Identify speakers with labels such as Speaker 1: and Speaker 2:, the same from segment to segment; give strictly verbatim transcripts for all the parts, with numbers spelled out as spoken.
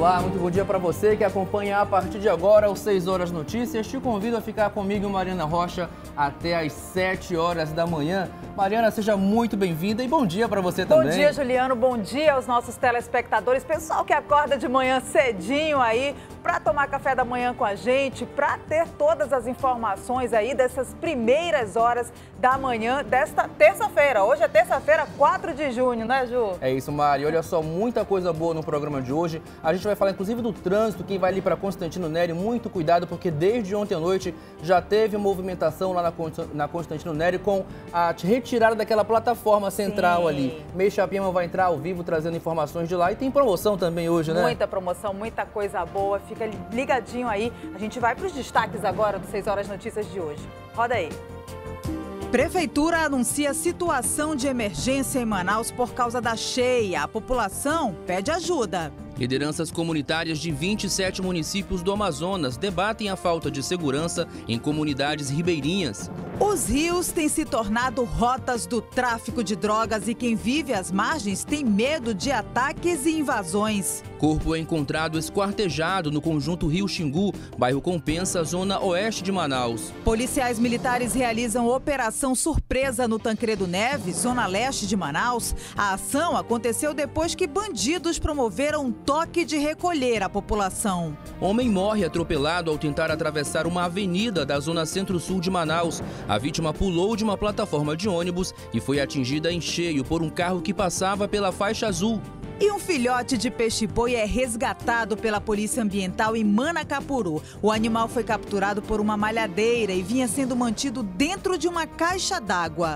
Speaker 1: Olá, muito bom dia para você que acompanha a partir de agora os seis horas notícias. Te convido a ficar comigo, Mariana Rocha, até às sete horas da manhã. Mariana, seja muito bem-vinda e bom dia para você também.
Speaker 2: Bom dia, Juliano. Bom dia aos nossos telespectadores. Pessoal que acorda de manhã cedinho aí para tomar café da manhã com a gente, para ter todas as informações aí dessas primeiras horas da manhã desta terça-feira. Hoje é terça-feira, quatro de junho, né, Ju?
Speaker 1: É isso, Mari. Olha só, muita coisa boa no programa de hoje. A gente vai falar inclusive do trânsito, quem vai ali para Constantino Nery, muito cuidado, porque desde ontem à noite já teve movimentação lá na Constantino Nery com a retirada daquela plataforma central. Sim. Ali. Meixapiama vai entrar ao vivo trazendo informações de lá e tem promoção também hoje, né?
Speaker 2: Muita promoção, muita coisa boa. Fica ligadinho aí. A gente vai para os destaques agora do seis horas Notícias de hoje. Roda aí.
Speaker 3: Prefeitura anuncia situação de emergência em Manaus por causa da cheia. A população pede ajuda.
Speaker 4: Lideranças comunitárias de vinte e sete municípios do Amazonas debatem a falta de segurança em comunidades ribeirinhas.
Speaker 3: Os rios têm se tornado rotas do tráfico de drogas e quem vive às margens tem medo de ataques e invasões.
Speaker 4: Corpo é encontrado esquartejado no conjunto Rio Xingu, bairro Compensa, zona oeste de Manaus.
Speaker 3: Policiais militares realizam operação surpresa no Tancredo Neves, zona leste de Manaus. A ação aconteceu depois que bandidos promoveram um toque de recolher a população.
Speaker 4: Homem morre atropelado ao tentar atravessar uma avenida da zona centro-sul de Manaus. A vítima pulou de uma plataforma de ônibus e foi atingida em cheio por um carro que passava pela faixa azul.
Speaker 3: E um filhote de peixe-boi é resgatado pela Polícia Ambiental em Manacapuru. O animal foi capturado por uma malhadeira e vinha sendo mantido dentro de uma caixa d'água.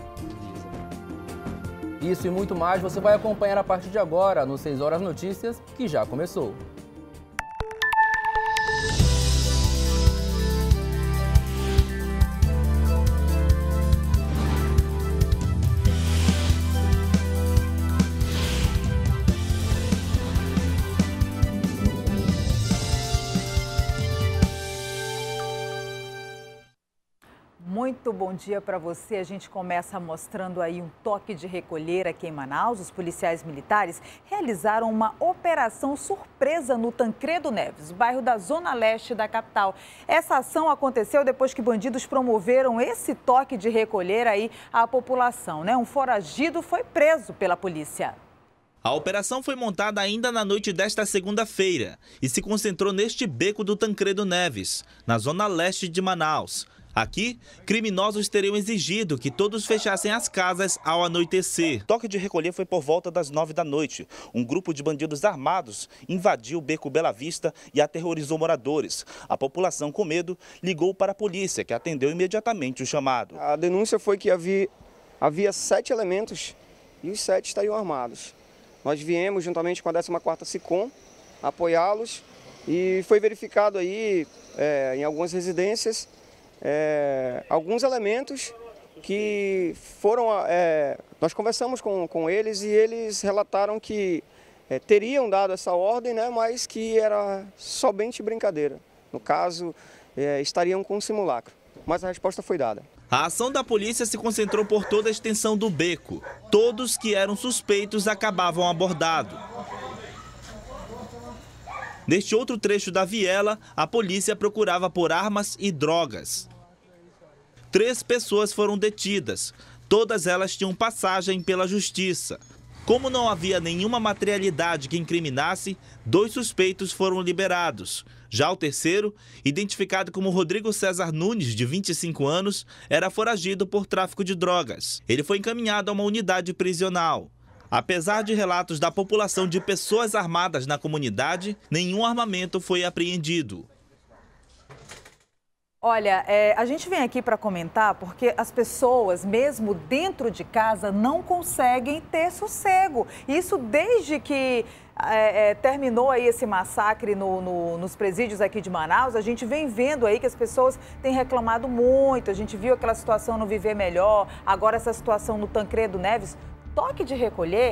Speaker 1: Isso e muito mais você vai acompanhar a partir de agora no seis horas Notícias, que já começou.
Speaker 2: Muito bom dia para você. A gente começa mostrando aí um toque de recolher aqui em Manaus. Os policiais militares realizaram uma operação surpresa no Tancredo Neves, bairro da zona leste da capital. Essa ação aconteceu depois que bandidos promoveram esse toque de recolher aí à população, né? Um foragido foi preso pela polícia.
Speaker 5: A operação foi montada ainda na noite desta segunda-feira e se concentrou neste beco do Tancredo Neves, na zona leste de Manaus. Aqui, criminosos teriam exigido que todos fechassem as casas ao anoitecer. O toque de recolher foi por volta das nove da noite. Um grupo de bandidos armados invadiu o beco Bela Vista e aterrorizou moradores. A população, com medo, ligou para a polícia, que atendeu imediatamente o chamado.
Speaker 6: A denúncia foi que havia, havia sete elementos e os sete estariam armados. Nós viemos, juntamente com a décima quarta SICOM, apoiá-los e foi verificado aí, é, em algumas residências, É, alguns elementos que foram, é, nós conversamos com, com eles e eles relataram que é, teriam dado essa ordem, né, mas que era somente brincadeira. No caso, é, estariam com um simulacro, mas a resposta foi dada.
Speaker 5: A ação da polícia se concentrou por toda a extensão do beco. Todos que eram suspeitos acabavam abordados. Neste outro trecho da viela, a polícia procurava por armas e drogas. Três pessoas foram detidas. Todas elas tinham passagem pela justiça. Como não havia nenhuma materialidade que incriminasse, dois suspeitos foram liberados. Já o terceiro, identificado como Rodrigo César Nunes, de vinte e cinco anos, era foragido por tráfico de drogas. Ele foi encaminhado a uma unidade prisional. Apesar de relatos da população de pessoas armadas na comunidade, nenhum armamento foi apreendido.
Speaker 2: Olha, é, a gente vem aqui para comentar porque as pessoas, mesmo dentro de casa, não conseguem ter sossego. Isso desde que é, é, terminou aí esse massacre no, no, nos presídios aqui de Manaus, a gente vem vendo aí que as pessoas têm reclamado muito. A gente viu aquela situação no Viver Melhor, agora essa situação no Tancredo Neves. Toque de recolher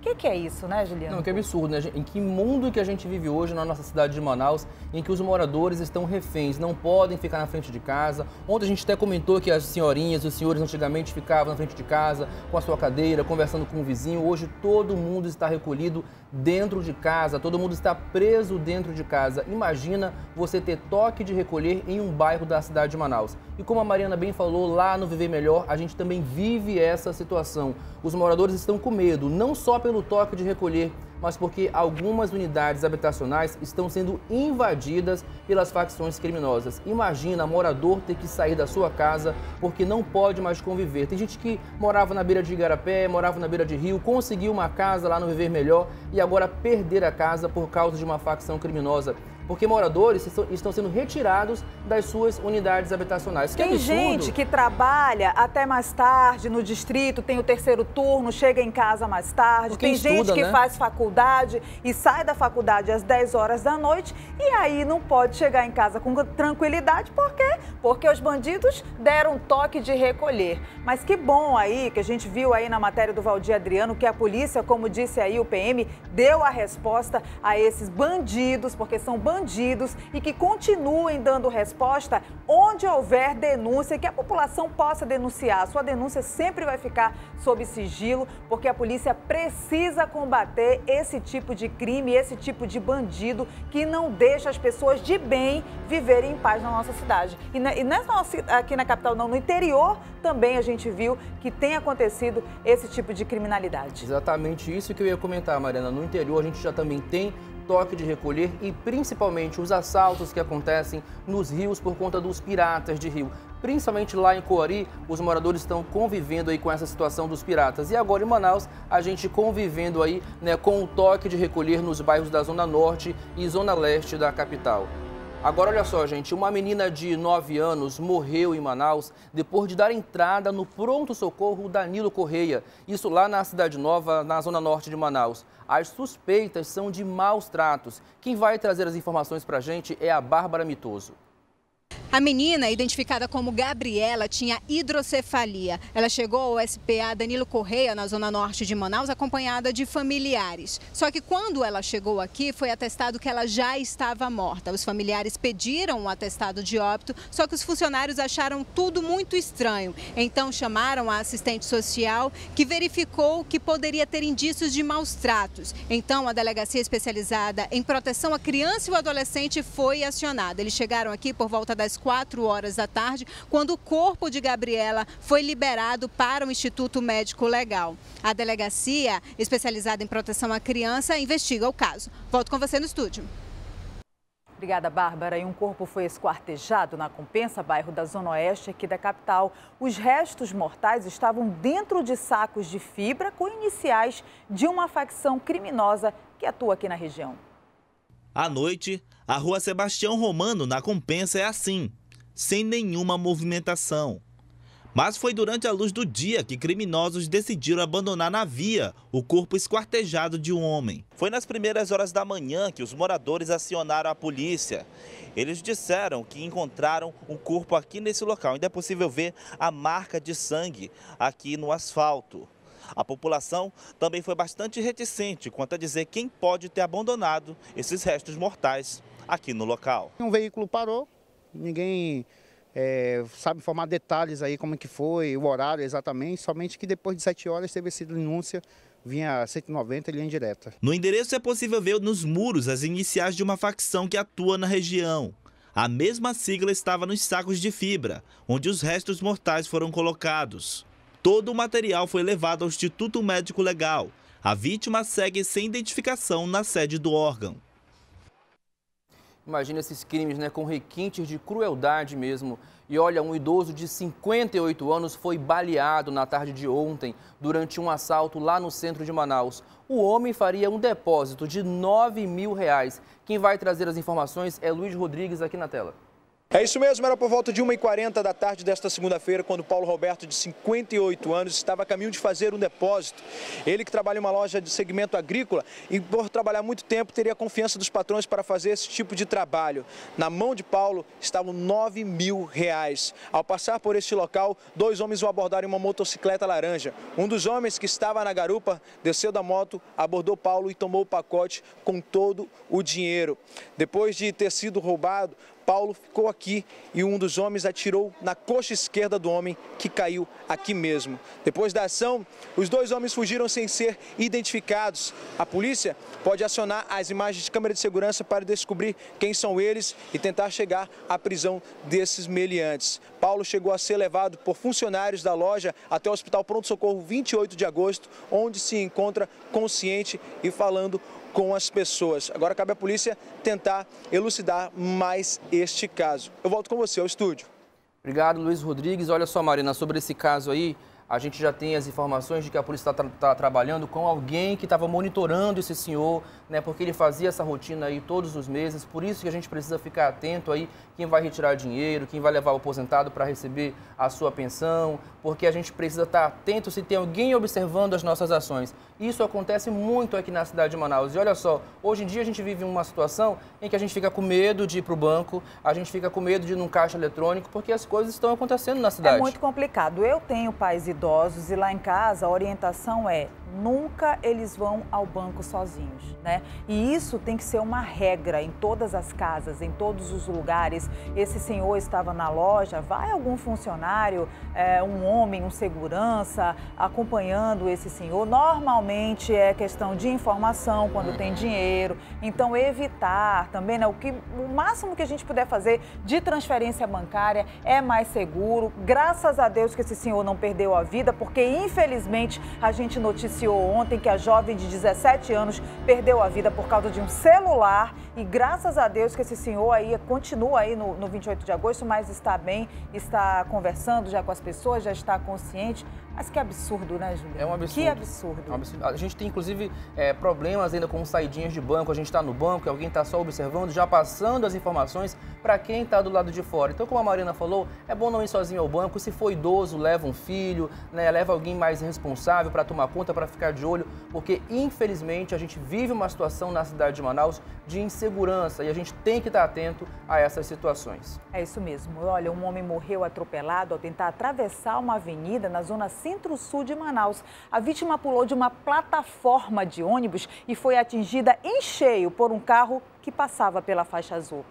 Speaker 2: O que, que é isso, né, Juliano?
Speaker 1: Não, que absurdo, né? Em que mundo que a gente vive hoje na nossa cidade de Manaus, em que os moradores estão reféns, não podem ficar na frente de casa. Ontem a gente até comentou que as senhorinhas, os senhores antigamente ficavam na frente de casa, com a sua cadeira, conversando com o vizinho. Hoje todo mundo está recolhido dentro de casa, todo mundo está preso dentro de casa. Imagina você ter toque de recolher em um bairro da cidade de Manaus. E como a Mariana bem falou, lá no Viver Melhor, a gente também vive essa situação. Os moradores estão com medo, não só pelo toque de recolher, mas porque algumas unidades habitacionais estão sendo invadidas pelas facções criminosas. Imagina morador ter que sair da sua casa porque não pode mais conviver. Tem gente que morava na beira de Igarapé, morava na beira de rio, conseguiu uma casa lá no Viver Melhor e agora perder a casa por causa de uma facção criminosa. Porque moradores estão sendo retirados das suas unidades habitacionais. Que
Speaker 2: tem
Speaker 1: absurdo.
Speaker 2: Gente que trabalha até mais tarde no distrito, tem o terceiro turno, chega em casa mais tarde.
Speaker 1: Porque
Speaker 2: tem
Speaker 1: estuda,
Speaker 2: gente que
Speaker 1: né?
Speaker 2: faz faculdade e sai da faculdade às dez horas da noite e aí não pode chegar em casa com tranquilidade. Por quê? Porque os bandidos deram um toque de recolher. Mas que bom aí, que a gente viu aí na matéria do Valdir Adriano, que a polícia, como disse aí o P M, deu a resposta a esses bandidos, porque são bandidos. bandidos e que continuem dando resposta onde houver denúncia, que a população possa denunciar. A sua denúncia sempre vai ficar sob sigilo, porque a polícia precisa combater esse tipo de crime, esse tipo de bandido que não deixa as pessoas de bem viverem em paz na nossa cidade. E não é só aqui na capital, não, no interior também a gente viu que tem acontecido esse tipo de criminalidade.
Speaker 1: Exatamente isso que eu ia comentar, Mariana. No interior a gente já também tem toque de recolher e principalmente os assaltos que acontecem nos rios por conta dos piratas de rio. Principalmente lá em Coari, os moradores estão convivendo aí com essa situação dos piratas. E agora em Manaus, a gente convivendo aí, né, com o toque de recolher nos bairros da Zona Norte e Zona Leste da capital. Agora, olha só, gente, uma menina de nove anos morreu em Manaus depois de dar entrada no pronto-socorro Danilo Correia. Isso lá na Cidade Nova, na Zona Norte de Manaus. As suspeitas são de maus tratos. Quem vai trazer as informações pra gente é a Bárbara Mitoso.
Speaker 7: A menina, identificada como Gabriela, tinha hidrocefalia. Ela chegou ao S P A Danilo Correia, na Zona Norte de Manaus, acompanhada de familiares. Só que quando ela chegou aqui, foi atestado que ela já estava morta. Os familiares pediram um atestado de óbito, só que os funcionários acharam tudo muito estranho. Então chamaram a assistente social, que verificou que poderia ter indícios de maus tratos. Então a delegacia especializada em proteção à criança e ao adolescente foi acionada. Eles chegaram aqui por volta das quatro horas da tarde, quando o corpo de Gabriela foi liberado para o Instituto Médico Legal. A delegacia, especializada em proteção à criança, investiga o caso. Volto com você no estúdio.
Speaker 2: Obrigada, Bárbara. E um corpo foi esquartejado na Compensa, bairro da Zona Oeste aqui da capital. Os restos mortais estavam dentro de sacos de fibra com iniciais de uma facção criminosa que atua aqui na região.
Speaker 5: À noite, a rua Sebastião Romano, na Compensa, é assim, sem nenhuma movimentação. Mas foi durante a luz do dia que criminosos decidiram abandonar na via o corpo esquartejado de um homem. Foi nas primeiras horas da manhã que os moradores acionaram a polícia. Eles disseram que encontraram um corpo aqui nesse local. Ainda é possível ver a marca de sangue aqui no asfalto. A população também foi bastante reticente quanto a dizer quem pode ter abandonado esses restos mortais aqui no local.
Speaker 8: Um veículo parou, ninguém é, sabe informar detalhes aí como que foi, o horário exatamente, somente que depois de sete horas teve sido denúncia, vinha cento e noventa linha direta.
Speaker 5: No endereço é possível ver nos muros as iniciais de uma facção que atua na região. A mesma sigla estava nos sacos de fibra, onde os restos mortais foram colocados. Todo o material foi levado ao Instituto Médico Legal. A vítima segue sem identificação na sede do órgão.
Speaker 1: Imagina esses crimes, né, com requintes de crueldade mesmo. E olha, um idoso de cinquenta e oito anos foi baleado na tarde de ontem durante um assalto lá no centro de Manaus. O homem faria um depósito de nove mil reais. Quem vai trazer as informações é Luiz Rodrigues aqui na tela.
Speaker 9: É isso mesmo, era por volta de uma e quarenta da tarde desta segunda-feira, quando Paulo Roberto, de cinquenta e oito anos, estava a caminho de fazer um depósito. Ele que trabalha em uma loja de segmento agrícola e por trabalhar muito tempo teria a confiança dos patrões para fazer esse tipo de trabalho. Na mão de Paulo estavam nove mil reais. Ao passar por este local, dois homens o abordaram em uma motocicleta laranja. Um dos homens que estava na garupa desceu da moto, abordou Paulo e tomou o pacote com todo o dinheiro. Depois de ter sido roubado, Paulo ficou aqui e um dos homens atirou na coxa esquerda do homem, que caiu aqui mesmo. Depois da ação, os dois homens fugiram sem ser identificados. A polícia pode acionar as imagens de câmera de segurança para descobrir quem são eles e tentar chegar à prisão desses meliantes. Paulo chegou a ser levado por funcionários da loja até o Hospital Pronto-Socorro vinte e oito de agosto, onde se encontra consciente e falando com as pessoas. Agora cabe à polícia tentar elucidar mais este caso. Eu volto com você ao estúdio.
Speaker 1: Obrigado, Luiz Rodrigues. Olha só, Marina, sobre esse caso aí, a gente já tem as informações de que a polícia está tá trabalhando com alguém que estava monitorando esse senhor, né, porque ele fazia essa rotina aí todos os meses. Por isso que a gente precisa ficar atento aí, quem vai retirar dinheiro, quem vai levar o aposentado para receber a sua pensão, porque a gente precisa estar atento se tem alguém observando as nossas ações. Isso acontece muito aqui na cidade de Manaus. E olha só, hoje em dia a gente vive uma situação em que a gente fica com medo de ir para o banco, a gente fica com medo de ir num caixa eletrônico, porque as coisas estão acontecendo na cidade.
Speaker 2: É muito complicado. Eu tenho pais idosos e lá em casa a orientação é: nunca eles vão ao banco sozinhos, né? E isso tem que ser uma regra em todas as casas, em todos os lugares. Esse senhor estava na loja, vai algum funcionário, é, um homem, um segurança, acompanhando esse senhor. Normalmente é questão de informação quando tem dinheiro. Então evitar também, né? O, que, o máximo que a gente puder fazer de transferência bancária é mais seguro. Graças a Deus que esse senhor não perdeu a vida, porque infelizmente a gente noticiou ontem que a jovem de dezessete anos perdeu a vida por causa de um celular e graças a Deus que esse senhor aí continua aí no, no vinte e oito de agosto, mas está bem, está conversando já com as pessoas, já está consciente. Mas que absurdo, né, Juliana?
Speaker 1: É um absurdo.
Speaker 2: Que absurdo.
Speaker 1: É um absurdo. A gente tem, inclusive, é, problemas ainda com saidinhas de banco. A gente está no banco e alguém está só observando, já passando as informações para quem está do lado de fora. Então, como a Marina falou, é bom não ir sozinho ao banco. Se for idoso, leva um filho, né, leva alguém mais responsável para tomar conta, para ficar de olho, porque, infelizmente, a gente vive uma situação na cidade de Manaus de insegurança e a gente tem que estar atento a essas situações.
Speaker 2: É isso mesmo. Olha, um homem morreu atropelado ao tentar atravessar uma avenida na zona centro-sul de Manaus. A vítima pulou de uma plataforma de ônibus e foi atingida em cheio por um carro que passava pela faixa azul.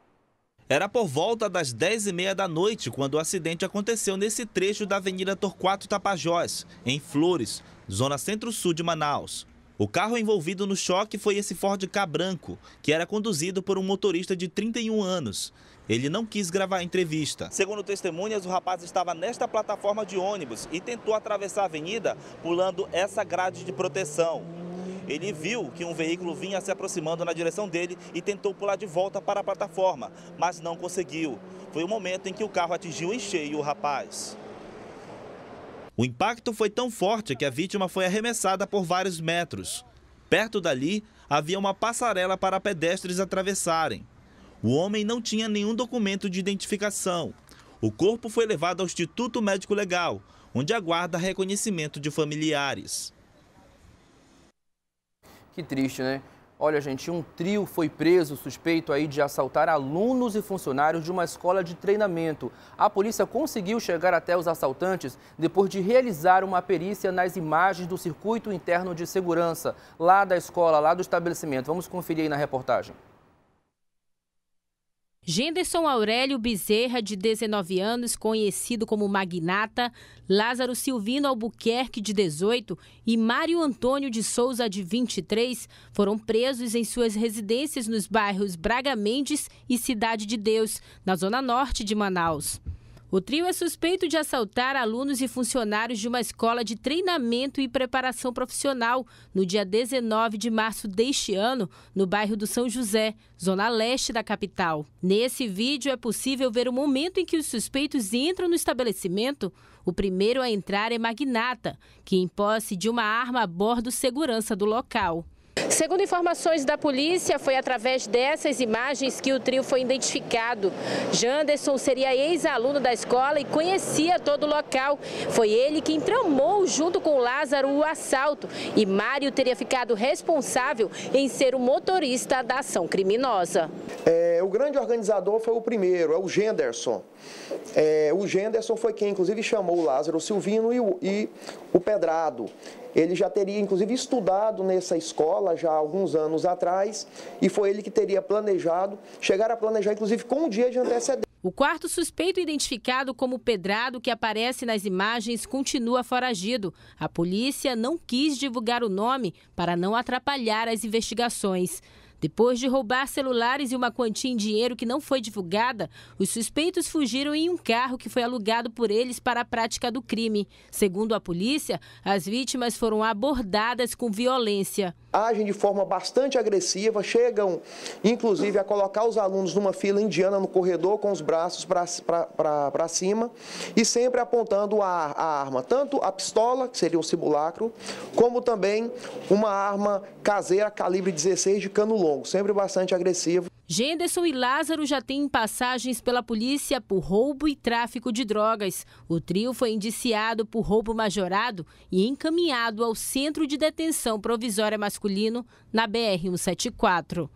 Speaker 5: Era por volta das dez e meia da noite quando o acidente aconteceu nesse trecho da Avenida Torquato Tapajós, em Flores, zona centro-sul de Manaus. O carro envolvido no choque foi esse Ford Ka branco, que era conduzido por um motorista de trinta e um anos. Ele não quis gravar a entrevista. Segundo testemunhas, o rapaz estava nesta plataforma de ônibus e tentou atravessar a avenida pulando essa grade de proteção. Ele viu que um veículo vinha se aproximando na direção dele e tentou pular de volta para a plataforma, mas não conseguiu. Foi o momento em que o carro atingiu em cheio o rapaz. O impacto foi tão forte que a vítima foi arremessada por vários metros. Perto dali, havia uma passarela para pedestres atravessarem. O homem não tinha nenhum documento de identificação. O corpo foi levado ao Instituto Médico Legal, onde aguarda reconhecimento de familiares.
Speaker 1: Que triste, né? Olha, gente, um trio foi preso suspeito aí de assaltar alunos e funcionários de uma escola de treinamento. A polícia conseguiu chegar até os assaltantes depois de realizar uma perícia nas imagens do circuito interno de segurança lá da escola, lá do estabelecimento. Vamos conferir aí na reportagem.
Speaker 10: Genderson Aurélio Bezerra, de dezenove anos, conhecido como Magnata, Lázaro Silvino Albuquerque, de dezoito, e Mário Antônio de Souza, de vinte e três, foram presos em suas residências nos bairros Braga Mendes e Cidade de Deus, na zona norte de Manaus. O trio é suspeito de assaltar alunos e funcionários de uma escola de treinamento e preparação profissional no dia dezenove de março deste ano, no bairro do São José, zona leste da capital. Nesse vídeo é possível ver o momento em que os suspeitos entram no estabelecimento. O primeiro a entrar é Magnata, que em posse de uma arma aborda o segurança do local. Segundo informações da polícia, foi através dessas imagens que o trio foi identificado. Janderson seria ex-aluno da escola e conhecia todo o local. Foi ele quem tramou junto com Lázaro o assalto e Mário teria ficado responsável em ser o motorista da ação criminosa.
Speaker 9: É, o grande organizador foi o primeiro, é o Janderson. É, o Janderson foi quem, inclusive, chamou o Lázaro Silvino e o, e o Pedrado. Ele já teria, inclusive, estudado nessa escola já há alguns anos atrás e foi ele que teria planejado, chegar a planejar, inclusive, com um dia de antecedência.
Speaker 10: O quarto suspeito, identificado como Pedrado, que aparece nas imagens, continua foragido. A polícia não quis divulgar o nome para não atrapalhar as investigações. Depois de roubar celulares e uma quantia em dinheiro que não foi divulgada, os suspeitos fugiram em um carro que foi alugado por eles para a prática do crime. Segundo a polícia, as vítimas foram abordadas com violência.
Speaker 9: Agem de forma bastante agressiva, chegam inclusive a colocar os alunos numa fila indiana no corredor com os braços para cima e sempre apontando a, a arma, tanto a pistola, que seria um simulacro, como também uma arma caseira calibre dezesseis de cano longo, sempre bastante agressivo.
Speaker 10: Janderson e Lázaro já têm passagens pela polícia por roubo e tráfico de drogas. O trio foi indiciado por roubo majorado e encaminhado ao Centro de Detenção Provisória Masculino na B R cento e setenta e quatro.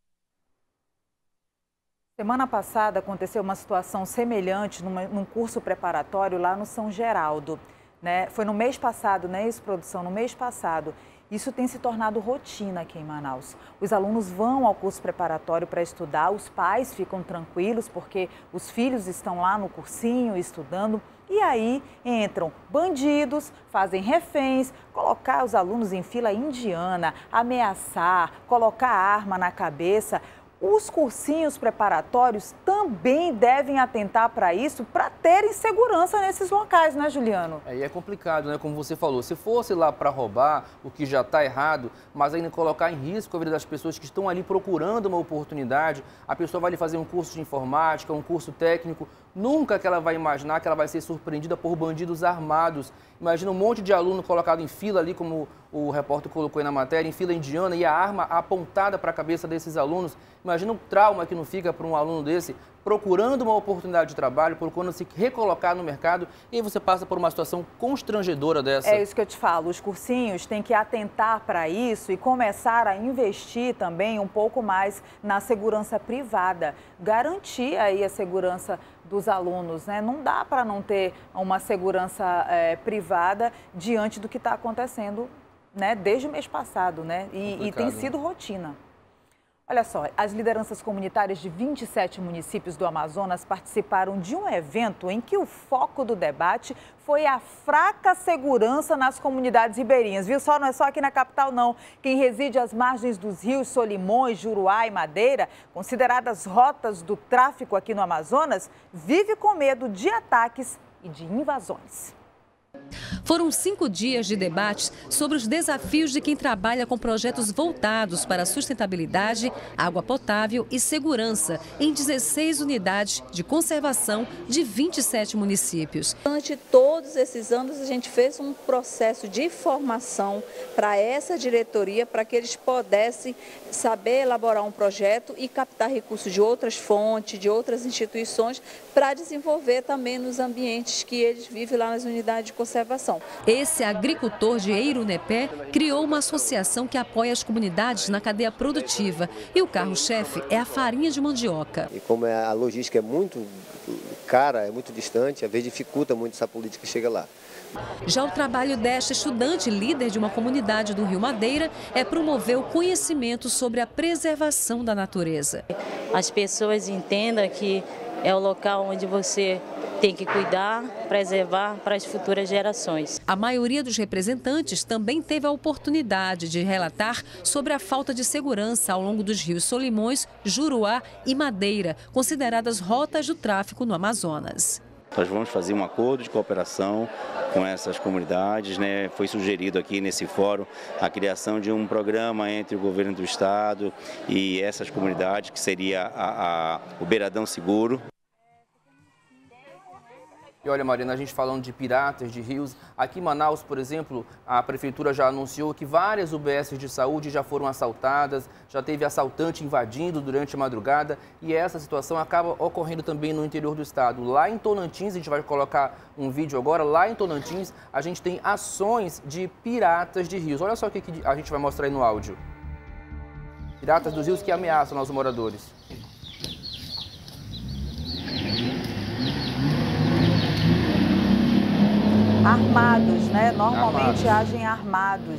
Speaker 2: Semana passada aconteceu uma situação semelhante numa, num curso preparatório lá no São Geraldo. Né? Foi no mês passado, né, isso, produção? No mês passado. Isso tem se tornado rotina aqui em Manaus. Os alunos vão ao curso preparatório para estudar, os pais ficam tranquilos porque os filhos estão lá no cursinho estudando. E aí entram bandidos, fazem reféns, colocar os alunos em fila indiana, ameaçar, colocar arma na cabeça. Os cursinhos preparatórios também devem atentar para isso, para terem segurança nesses locais, né, Juliano?
Speaker 1: É, e é complicado, né? Como você falou, se fosse lá para roubar, o que já está errado, mas ainda colocar em risco a vida das pessoas que estão ali procurando uma oportunidade, a pessoa vai ali fazer um curso de informática, um curso técnico, nunca que ela vai imaginar que ela vai ser surpreendida por bandidos armados. Imagina um monte de aluno colocado em fila ali, como o repórter colocou aí na matéria, em fila indiana, e a arma apontada para a cabeça desses alunos. Imagina o trauma que não fica para um aluno desse, procurando uma oportunidade de trabalho, procurando se recolocar no mercado, e aí você passa por uma situação constrangedora dessa.
Speaker 2: É isso que eu te falo, os cursinhos têm que atentar para isso e começar a investir também um pouco mais na segurança privada, garantir aí a segurança dos alunos, né? Não dá para não ter uma segurança é, privada diante do que está acontecendo, né? Desde o mês passado, né? E, e tem sido rotina. Olha só, as lideranças comunitárias de vinte e sete municípios do Amazonas participaram de um evento em que o foco do debate foi a fraca segurança nas comunidades ribeirinhas. Viu só? Não é só aqui na capital, não. Quem reside às margens dos rios Solimões, Juruá e Madeira, consideradas rotas do tráfico aqui no Amazonas, vive com medo de ataques e de invasões.
Speaker 11: Foram cinco dias de debates sobre os desafios de quem trabalha com projetos voltados para a sustentabilidade, água potável e segurança em dezesseis unidades de conservação de vinte e sete municípios.
Speaker 12: Durante todos esses anos, a gente fez um processo de formação para essa diretoria, para que eles pudessem saber elaborar um projeto e captar recursos de outras fontes, de outras instituições, para desenvolver também nos ambientes que eles vivem lá nas unidades de conservação.
Speaker 11: Esse agricultor de Eirunepé criou uma associação que apoia as comunidades na cadeia produtiva. E o carro-chefe é a farinha de mandioca.
Speaker 13: E como a logística é muito cara, é muito distante, às vezes dificulta muito essa política que chega lá.
Speaker 11: Já o trabalho desta estudante líder de uma comunidade do Rio Madeira é promover o conhecimento sobre a preservação da natureza.
Speaker 14: As pessoas entendam que é o local onde você tem que cuidar, preservar para as futuras gerações.
Speaker 11: A maioria dos representantes também teve a oportunidade de relatar sobre a falta de segurança ao longo dos rios Solimões, Juruá e Madeira, consideradas rotas do tráfico no Amazonas.
Speaker 15: Nós vamos fazer um acordo de cooperação com essas comunidades, né? Foi sugerido aqui nesse fórum a criação de um programa entre o governo do estado e essas comunidades, que seria a, a, o Beiradão Seguro.
Speaker 1: E olha, Mariana, a gente falando de piratas de rios, aqui em Manaus, por exemplo, a prefeitura já anunciou que várias U B S de saúde já foram assaltadas, já teve assaltante invadindo durante a madrugada e essa situação acaba ocorrendo também no interior do estado. Lá em Tonantins, a gente vai colocar um vídeo agora, lá em Tonantins a gente tem ações de piratas de rios. Olha só o que a gente vai mostrar aí no áudio. Piratas dos rios que ameaçam aos moradores.
Speaker 2: Armados, né? Normalmente armados. agem armados.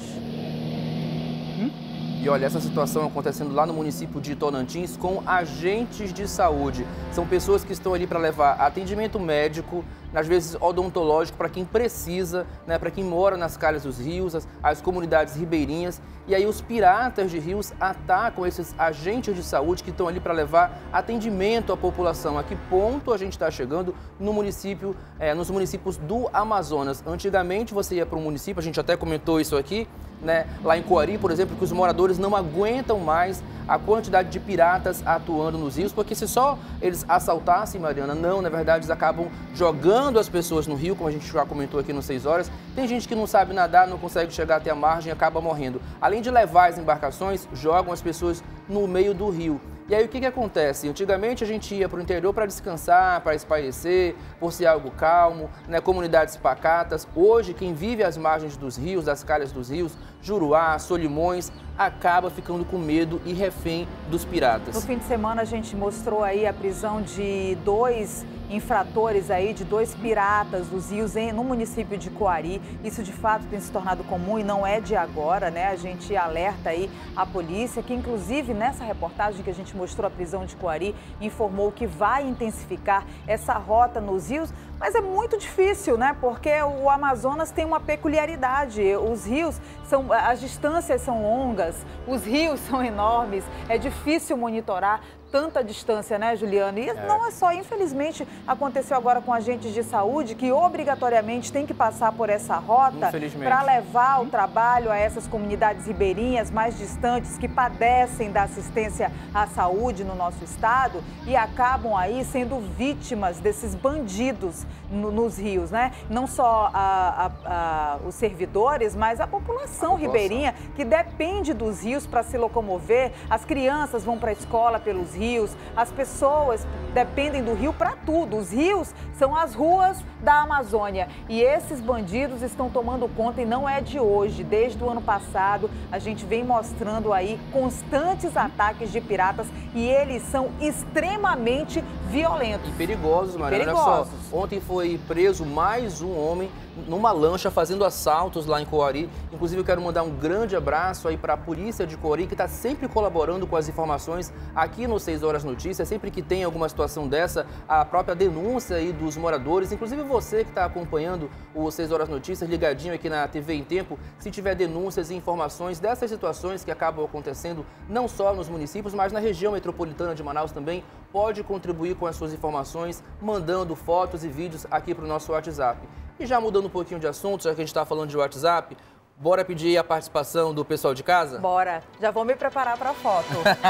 Speaker 1: E olha, essa situação acontecendo lá no município de Tonantins com agentes de saúde. São pessoas que estão ali para levar atendimento médico, às vezes odontológico, para quem precisa, né, para quem mora nas calhas dos rios, as, as comunidades ribeirinhas. E aí os piratas de rios atacam esses agentes de saúde que estão ali para levar atendimento à população. A que ponto a gente está chegando no município, é, nos municípios do Amazonas? Antigamente você ia para um município, a gente até comentou isso aqui, né, lá em Coari, por exemplo, que os moradores não aguentam mais a quantidade de piratas atuando nos rios, porque se só eles assaltassem, Mariana, não, na verdade eles acabam jogando as pessoas no rio, como a gente já comentou aqui no seis horas. Tem gente que não sabe nadar, não consegue chegar até a margem e acaba morrendo. Além de levar as embarcações, jogam as pessoas no meio do rio. E aí o que que acontece? Antigamente a gente ia para o interior para descansar, para espairecer, por ser algo calmo, né, comunidades pacatas. Hoje quem vive às margens dos rios, das calhas dos rios, Juruá, Solimões, acaba ficando com medo e refém dos piratas.
Speaker 2: No fim de semana a gente mostrou aí a prisão de dois infratores aí, de dois piratas dos rios em, no município de Coari. Isso de fato tem se tornado comum e não é de agora, né? A gente alerta aí a polícia, que inclusive nessa reportagem que a gente mostrou a prisão de Coari, informou que vai intensificar essa rota nos rios, mas é muito difícil, né? Porque o Amazonas tem uma peculiaridade, os rios são, as distâncias são longas, os rios são enormes, é difícil monitorar tanta distância, né, Juliana? E é. não é só, infelizmente, aconteceu agora com agentes de saúde que obrigatoriamente tem que passar por essa rota para levar o trabalho a essas comunidades ribeirinhas mais distantes que padecem da assistência à saúde no nosso estado e acabam aí sendo vítimas desses bandidos no, nos rios, né? Não só a, a, a, os servidores, mas a população, a população ribeirinha que depende dos rios para se locomover. As crianças vão para a escola pelos rios. Rios, as pessoas dependem do rio para tudo. Os rios são as ruas da Amazônia e esses bandidos estão tomando conta e não é de hoje. Desde o ano passado a gente vem mostrando aí constantes ataques de piratas e eles são extremamente violentos.
Speaker 1: E perigosos, Mariana. Olha só, ontem foi preso mais um homem numa lancha fazendo assaltos lá em Coari. Inclusive eu quero mandar um grande abraço aí para a polícia de Coari, que está sempre colaborando com as informações aqui no seis horas Notícias. Sempre que tem alguma situação dessa, a própria denúncia aí dos moradores, inclusive você que está acompanhando o seis horas Notícias, ligadinho aqui na T V em Tempo, se tiver denúncias e informações dessas situações que acabam acontecendo não só nos municípios, mas na região metropolitana de Manaus também, pode contribuir com as suas informações, mandando fotos e vídeos aqui para o nosso WhatsApp. E já mudando um pouquinho de assunto, já que a gente está falando de WhatsApp, bora pedir a participação do pessoal de casa?
Speaker 2: Bora. Já vou me preparar para a foto.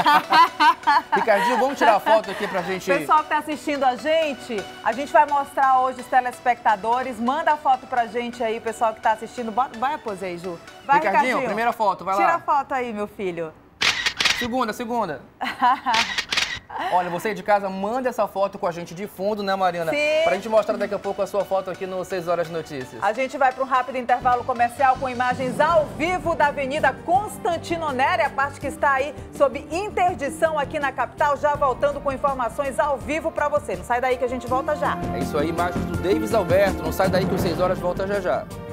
Speaker 1: Ricardinho, vamos tirar a foto aqui pra gente...
Speaker 2: Pessoal que está assistindo a gente, a gente vai mostrar hoje os telespectadores. Manda a foto pra gente aí, pessoal que está assistindo. Vai a pose aí, Ju. Vai,
Speaker 1: Ricardinho,
Speaker 2: Ricardinho,
Speaker 1: primeira foto, vai
Speaker 2: Tira
Speaker 1: lá.
Speaker 2: Tira a foto aí, meu filho.
Speaker 1: Segunda, segunda. Olha, você de casa, manda essa foto com a gente de fundo, né, Mariana?
Speaker 2: Sim.
Speaker 1: Pra gente mostrar daqui a pouco a sua foto aqui no seis horas Notícias.
Speaker 2: A gente vai para um rápido intervalo comercial com imagens ao vivo da Avenida Constantino Nery, a parte que está aí sob interdição aqui na capital, já voltando com informações ao vivo para você. Não sai daí que a gente volta já.
Speaker 1: É isso aí, imagens do Davis Alberto. Não sai daí que o seis horas volta já já.